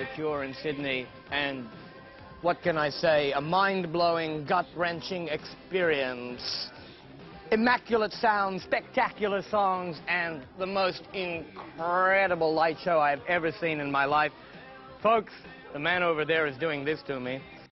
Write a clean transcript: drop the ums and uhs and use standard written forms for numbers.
Cure in Sydney, and what can I say, a mind-blowing, gut-wrenching experience. Immaculate sounds, spectacular songs, and the most incredible light show I've ever seen in my life. Folks, the man over there is doing this to me.